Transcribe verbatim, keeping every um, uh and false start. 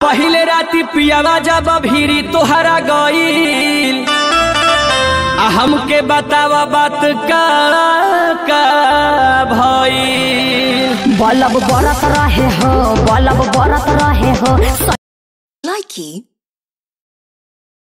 पहले राती पियावा जब भीरी तोहरा गईल आ हमके बतावा बात का का भईल। बलब बरत रहे हो बलब बरत रहे हो। Likey